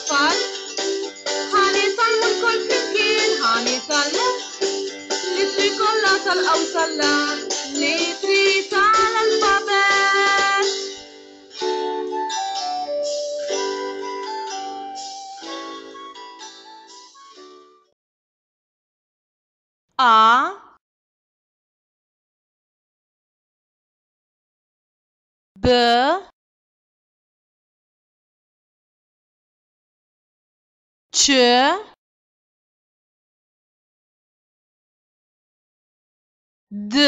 أطفال هنصلوا الكل فلمكين هنصلوا لتريكولاتا الأوصلة لتريس على البابات ب ç d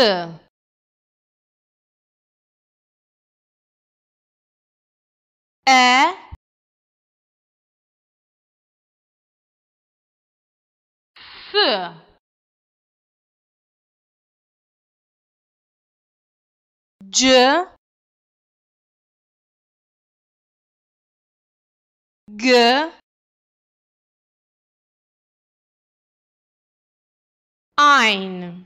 e f c g ein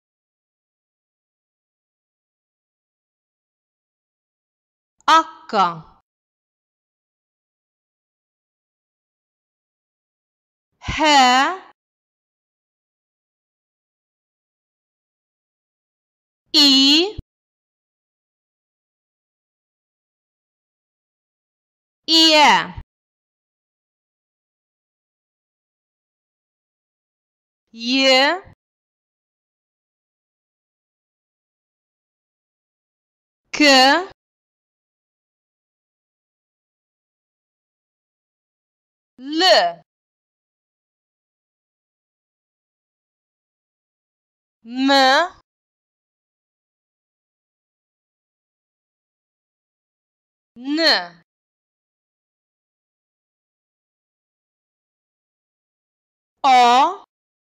akka he I ie y k l m n o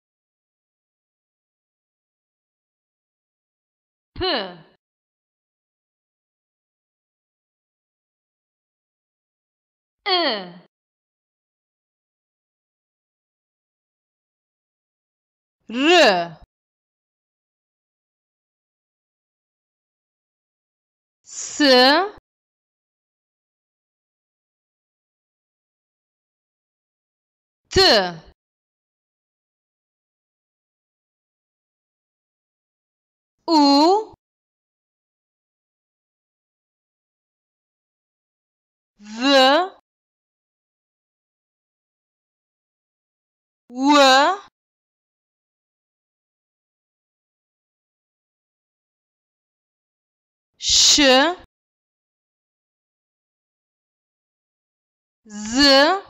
p I r s t u v w ش z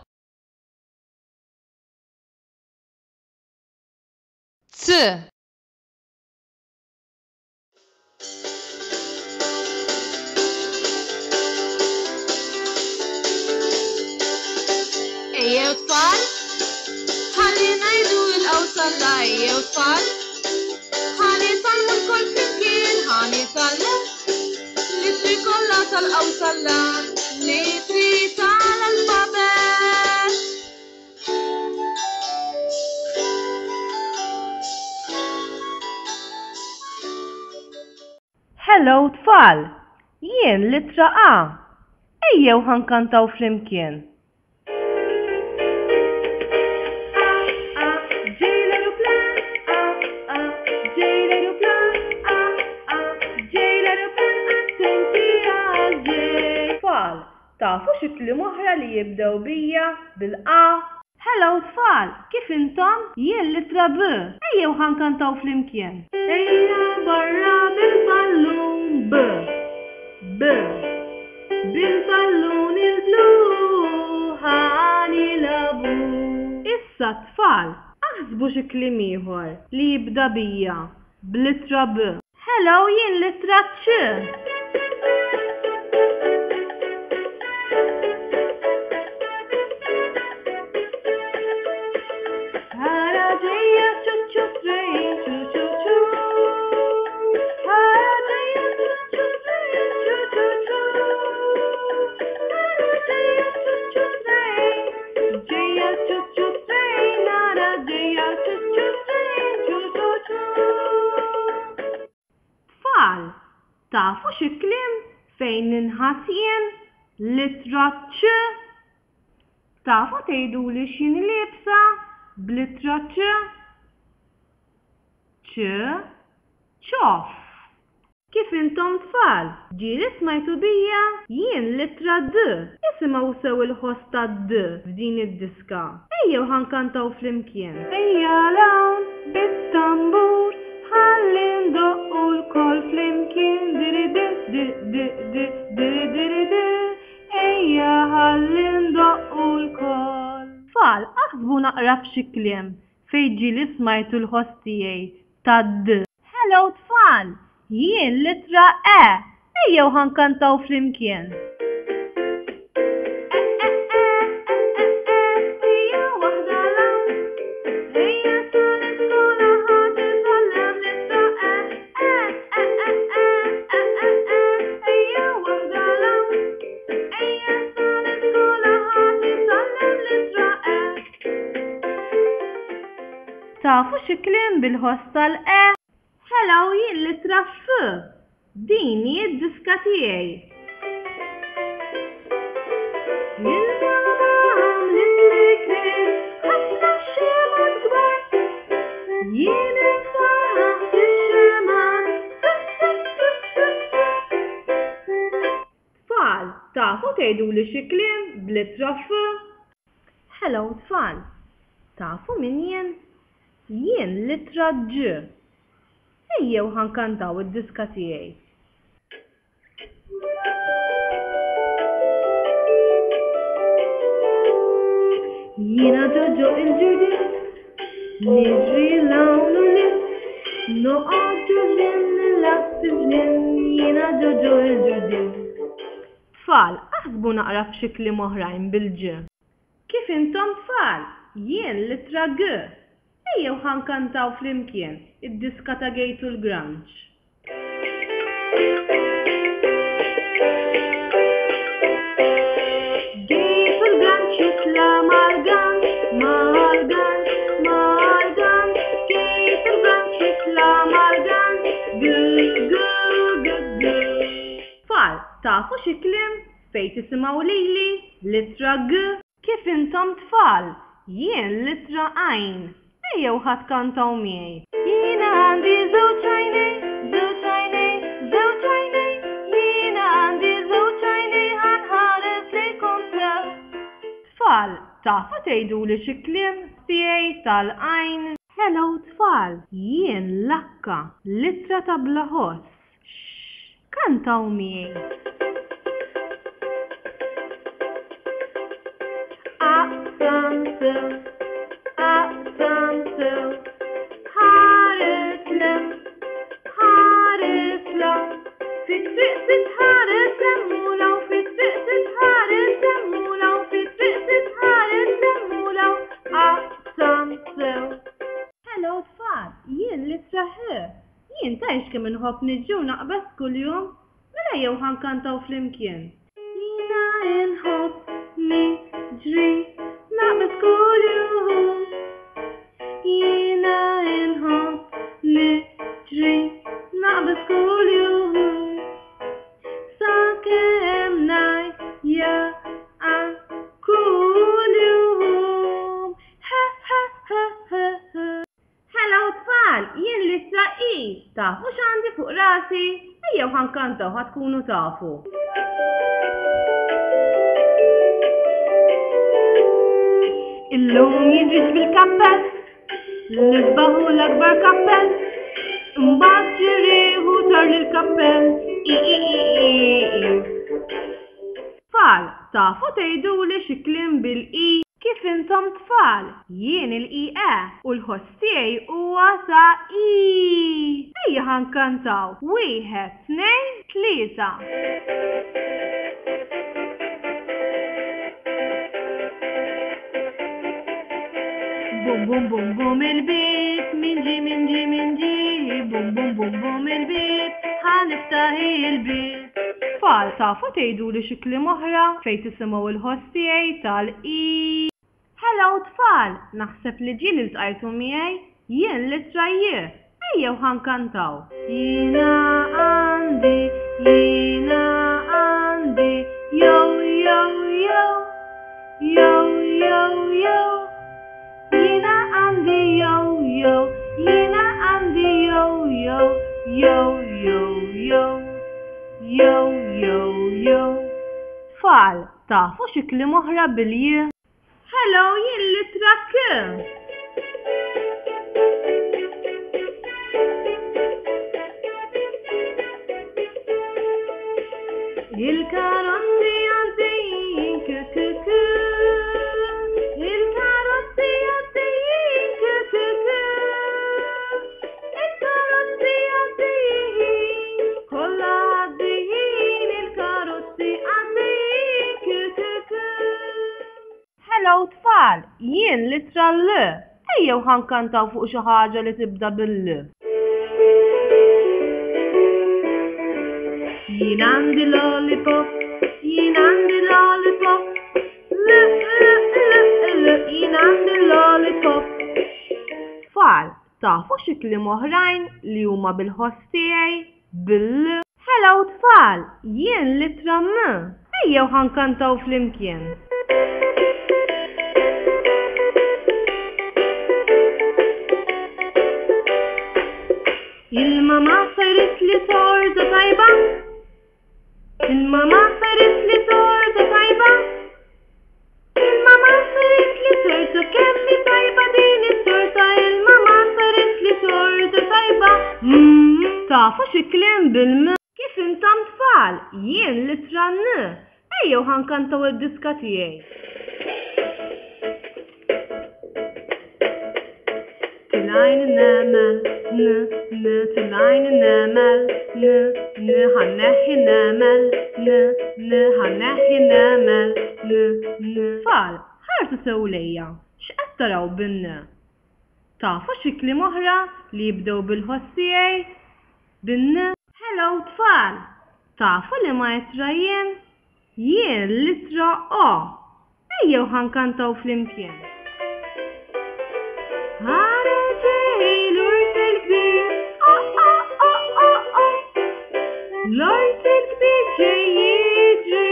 t ايه يا أطفال خلينا يدوق الأوصلة ايه يا أطفال هنصلوا الكل فلمكين هنصلوا لتريكولاتا الأوصلة لتريس على البابات Hello tfal, jien litra A. Ejjew ħankantaw flimkien. Tfal, tafu xi kliem oħra li jibdew bija bil-A? Hello tfal, kif intom? Jien litra B. Ejjew ħankantaw flimkien. Ejja barra bil-ballun B. B. Bil-ballun il-blu ħanilabu. Issa tfal, aħsbu xi kliem ieħor li jibda bija b'littra B. Hello, jien litra C. Tafu xi kliem fejn inħass jien litra C? tafu tgħiduli x'inhi libsa bl-ittra ċ? ċoff. Kif intom tfal? Ġieli smajtu bija? Jien l-ittra D. Isimgħu sew il-ħoss ta' D f'din id-diska. Ejjew ħankantaw flimkien. Ejja lawn bit-tambur ħalli ndoqqu l-kol flimkien diri di di di di diri diri di. Ejja ħalli ndoqqu l-kol. Tfal, aħsbu naqra f'xi kliem fejn ġieli smajtu l-ħoss tiegħi ta' D. Hello tfal! Jien l-ittra E. Ejjew ħankantaw flimkien. Ejja waħda lawn. Ejja sal-iskola ħadd itgħallem l-ittra E. Ejja waħda lawn. Ejja sal-iskola ħadd itgħallem l-ittra E. Tafu xi kliem bil-ħoss tal-E? Hello, jien l-ittra F. Din hi d-diska tiegħi. Jilmam l-istiklin ħafna xemat kbar. Jien infaħ fix-xemat. Tfal, tafu tgħiduli xi kliem bl-ittra F? Hello tfal, tafu min jien? Jien l-ittra G. Ejjew ħankantaw id-diska tiegħi. Jiena Ġoġo il-ġurdin, niġri lawn u lin, noqgħod ġurlin nilgħab fil-ġnien, jiena Ġoġo il-ġurdin. Tfal, aħsbu naqra f'xi kliem oħrajn bil-G. Kif intom tfal? Jien l-ittra G. Ejjew ħankantaw flimkien id-diska ta' Gatul Grunge. Gatul Grunge jitla mal-ganj, mal-ganj, mal-ganj. Gatul Grunge jitla mal-ganj, g-g-g-g. Tfal, tafu xi kliem fejn tisimgħu lili l-ittra G? Kif intom tfal? Jien l-ittra Għajn. Ejjew ħatkantaw miegħi. Jiena għandi żewġ għajnej, żewġ għajnej, żewġ għajnej. Jiena għandi żewġ għajnej ħanħares lejkom sew. Tfal, tafu tgħiduli xi kliem tiegħi tal-Għajn? Hello tfal, jien l-Akka, l-ittra ta' bla ħoss. Kantaw miegħi. Aqsam sew. Hello tfal, jien l-ittra H. Jien tgħix kemm inħobb niġġi u naqbes kuljum, mela jew ħankantaw flimkien. Jiena inħobb niġri naqbes kuljum. Jiena inħobb niġri naqbes kuljum. Sakemm ngħajja kuljum. Hello tfal, jien l-ittra I. Tafu x'għandi fuq rasi? Ejjew ħankantaw ħatkunu tafu. Illum jidriġ bil-kappell, l-isbaħu l-akbar kappell, imbagħad ġirieħu tar lill-kappell. Tfal, tafu tgħiduli xi kliem bil-I? Kif intom tfal? Jien il-I E u l-ħoss tiegħi huwa sa' I. Ejja ħankantaw. 1, 2, 3. Bum bum bum bum il-bit, minġi minġi minġi, bum bum bum bum il-bit, ħaniftaħ il-bit. Tfal, tafu tgħiduli xi kliem oħra fejn tisimgħu l-ħoss tiegħi tal-I? Hello tfal, naħseb li ġieli ltqajtu miegħi, jien l-ittra J. Ejjew ħankantaw. Jiena għandi, yo yo yo, yo yo. Jina għandi yo yo. Jina għandi yo yo. Yo yo yo. Yo yo yo. Tfal, tafu xi kliem oħra bil-jie? Hello, jien litra K. Il-karozzi għaddejjin k-k-k. Il-karozzi għaddejjin k-k-k. Il-karozzi għaddejjin, kollha għaddejjin, il-karozzi għaddejjin k-k-k. Hello tfal, jien litra L. Ejjew ħankantaw fuq xi ħaġa li tibda bil-L. Jien għandi lollipop, jien għandi lollipop, jien għandi lollipop. Tfal, tafu xi kliem oħrajn li huma bil-ħoss tiegħi bil-L? Hello tfal, jien litra M. Ejjew ħankantaw flimkien. Il-mama saret li torta tajba. Il-mama saret li torta tajba. Il-mama saret li torta kemmi tajba din it-torta. Il-mama saret li torta tajba. Tafu xi kliem bil-M? Kif intom tfal? Jien litra N. Ejjew ħankantaw id-diska tiegħi. Tilajn nemel, tilajn nemel, ħanneħi nemel, ħanneħi nemel, Tfal, ħarsu sew lejja, x'qed taraw bin-N? Tafu xi kliem oħra li jibdew bil-ħoss tiegħi bin-N? Hello tfal, tafu li ma jitra jien? Jien litra O. Ejjew ħankantaw flimkien. L-ort il-kbir ġej jiġri.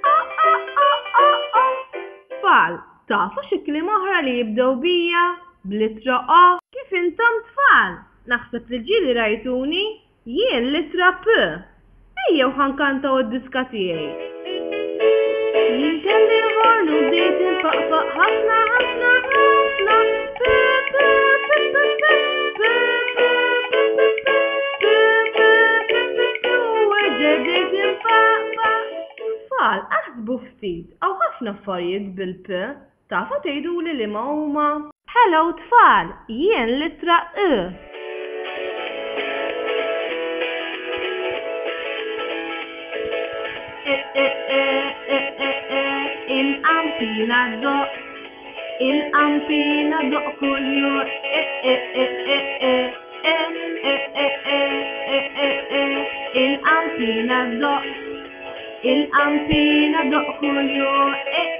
Tfal, tafu xi kliem oħra li jibdew bija b'litra O? Kif intom tfal? Naħseb li ġieli rajtuni? Jien litra P. Ejjew ħankantaw id-diska tiegħi. Jien kelli ħorn u bdejt infaqfaq ħafna ħafna ħafna. Tfal, aħsbu ftit, għaw ħafna affarijiet bil-P, tafu tgħiduli li ma huma? Hello tfal, jien litra E. Il-qampina doq, il-qampina doq kuljum. Il-qampina doq, il-qampina doq kuljum.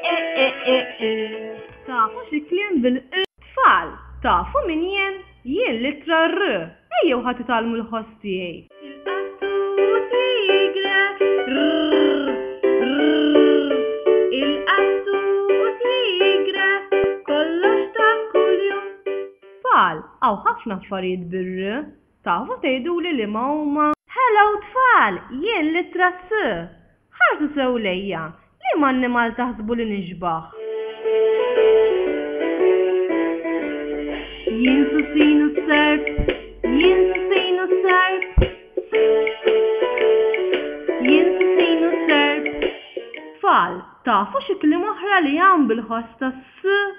Tafu xi kliem bil-E? Tfal, tafu min jien? Jien litra R. Ejjew ħadd italmu l-ħoss tiegħi. Il-qattut jigra, il-qattut jigra, kollox ta' kuljum. Tfal, għaw ħafna affarijiet bir-R, tafu tgħiduli li ma huma? Hello tfal, jien litra S. Ħarsu sew lejja, liema annimal taħsbu li nixbaħ? Jien susinu s-serp, jien susinu s-serp, jien susinu s-serp. Tfal, tafu xi kliem oħra li hawn bil-ħoss tas-S?